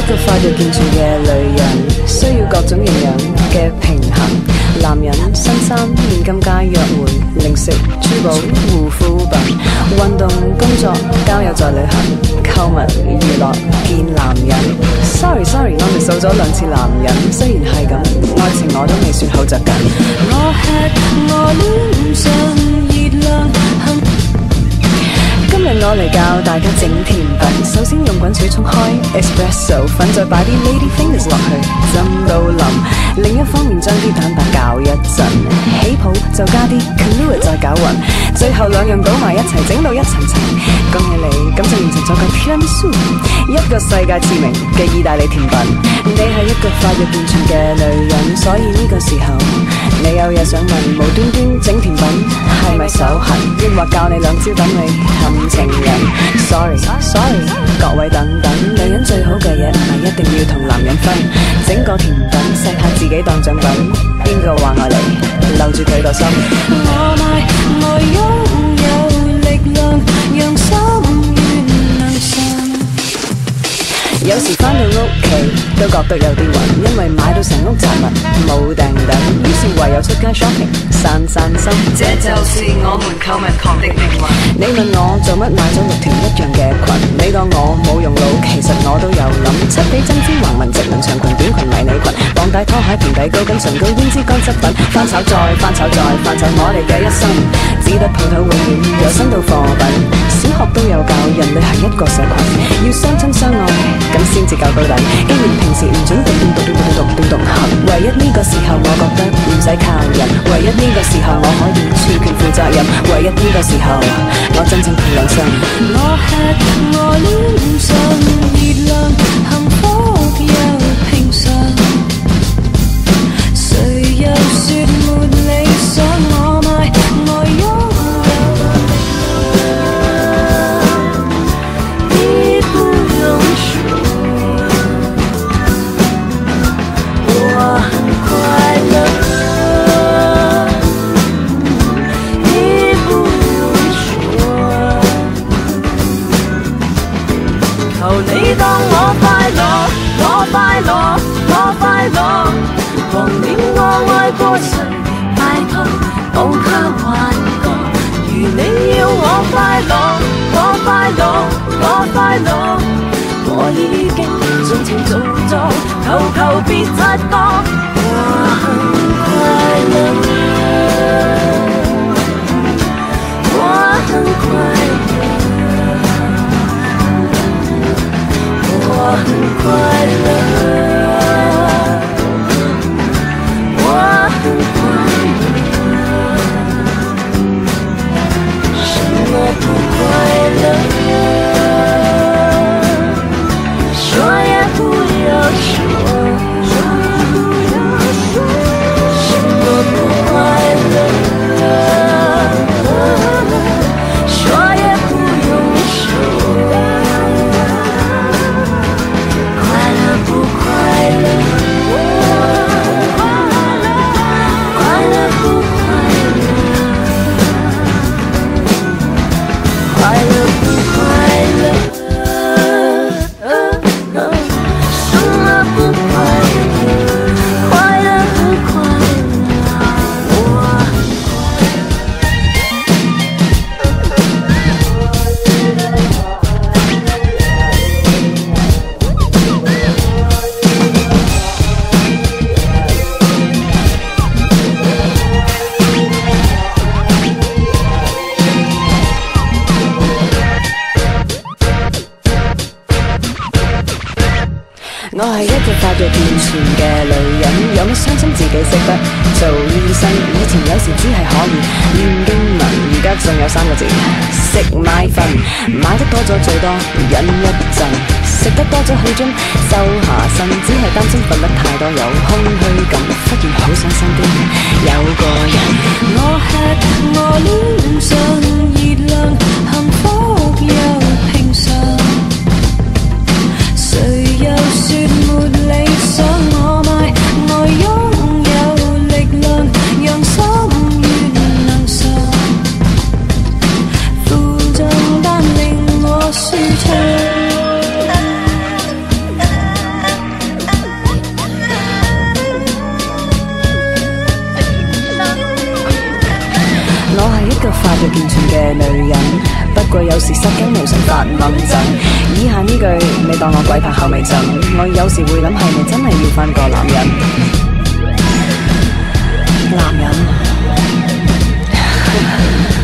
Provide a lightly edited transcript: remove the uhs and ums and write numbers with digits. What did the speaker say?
個發育健全嘅女人，需要各種營養嘅平衡。男人新衫、現金加約會、零食、珠寶、護膚品、運動、工作、交友在旅行、購物、娛樂、見男人。Sorry， 我哋數咗2次男人，雖然係咁，愛情我都未算好着緊。我吃我戀上熱量今日我嚟教大家整甜品，首先用滾水沖開 espresso 粉，再擺啲 lady fingers 落去，浸到腍。另一方面將啲蛋白攪一陣，起泡就加啲 Kahlua 再攪勻，最後2樣倒埋一齊，整到一層層。恭喜你，咁就完成咗個 tiramisu， 一個世界知名嘅意大利甜品。你係一個發育健全嘅女人，所以呢個時候你有嘢想問，無端端整甜品係咪手痕？抑或教你2招等你氹情人 ？Sorry， 各位等等，女人最好嘅嘢唔係一定要同男人分，整個甜品錫下自己當獎品。邊個話我嚟，留住佢個心。我買我擁有力量，讓心願能上。有時返到屋企都覺得有啲暈，因為買到成屋雜物冇訂等，於是唯有出街 shopping 散心。這就是我們購物狂的命運。你問我做乜買咗6條一樣嘅裙？你當我冇用腦，其實我都有諗。質地針織橫紋直紋長裙短裙迷你裙，綁帶拖鞋田底高跟唇膏胭脂乾質品，翻炒再翻炒再翻炒我哋嘅一生，只得鋪頭永遠有新到貨品。小學都有教人類係一個社群，要相親相愛咁先至夠到底。既然平時唔準獨行，唯一呢個時候我覺得唔使靠人，唯一呢個時候我可以全權負責任，唯一呢個時候我真正憑良心。我吃我戀上熱量，幸福又平常。誰又說沒理想？我買我擁有，你不用說，我很快樂。你不用說，求你當我快樂，我快樂，我快樂。忘了我愛過誰，拜託無靠幻覺。如你要我快樂，我快樂，我快樂，我已經盡情做作，求別察覺，我很快樂，我很快樂，我很快樂。我係一個發育健全嘅女人，有乜傷心自己識得做醫生。以前有時只係可以念經文，而家仲有3個字：食買瞓。買得多咗最多忍一陣，食得多咗好鍾收下身，只係擔心瞓得太多有空虛感，忽然好想身邊有個人。我吃我戀上熱量，幸福又平常。誰又說沒理想？我買我擁有力量，讓心願能上。負重但令我舒暢。 扮掹憎。以下呢句你當我鬼拍後尾枕，我有時會諗係咪真係要返個男人？男人。